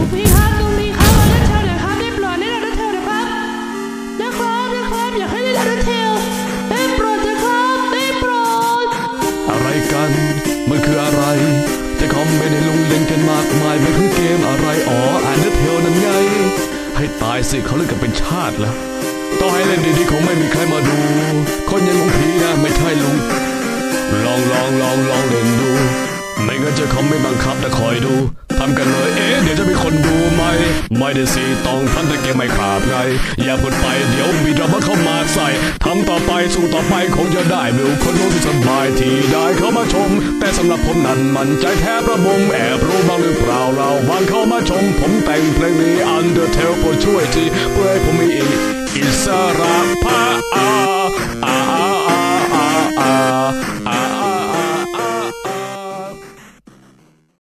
พี่ครับลุงพี่ครับเอาดัตเทลหน่อยครับได้โปรดเล่นเอาดัตเทลนะครับนะครับอยากให้เล่นเอาดัตเทลได้โปรดนะครับได้โปรดอะไรกันมันคืออะไรจะคอมเมนต์ให้ลุงเล่นกันมากมายมันคือเกมอะไรอ๋ออันเดอร์เทลนั่นไงให้ตายสิเขาเล่นกันเป็นชาติแล้วต่อให้เล่นดีๆคงไม่มีใครมาดูคนอยังลุงพีนะไม่ใช่ลุงลองเล่นดูไม่งั้นจะคอมไม่บังคับแต่คอยดูทำกันเลยเดี๋ยวจะมีคนดูไหมไม่ได้สิต้องทำแต่เกมไม่ขาดไงอย่าพูดไปเดี๋ยวมีดราม่าเข้ามาใส่ทำต่อไปสู้ต่อไปคงจะได้ไม่รู้คนรู้สึกสบายที่ได้เข้ามาชมแต่สำหรับผมนั้นมันใจแทบระบมแอบรู้บ้างหรือเปล่าเราบางเข้ามาชมผมแต่งเพลงนี้ Undertale โปรดช่วยทีเพื่อให้ผมมีอิสระภาพ